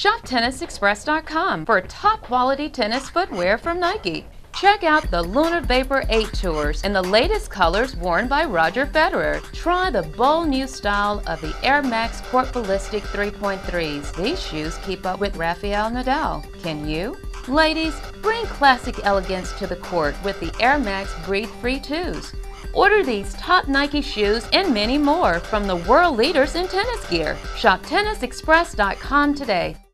Shop tennisexpress.com for top quality tennis footwear from Nike. Check out the Lunar Vapor 8 Tours in the latest colors worn by Roger Federer. Try the bold new style of the Air Max Courtballistec 3.3s. These shoes keep up with Rafael Nadal. Can you? Ladies, bring classic elegance to the court with the Air Max Breathe Free 2s. Order these top Nike shoes and many more from the world leaders in tennis gear. Shop tennisexpress.com today.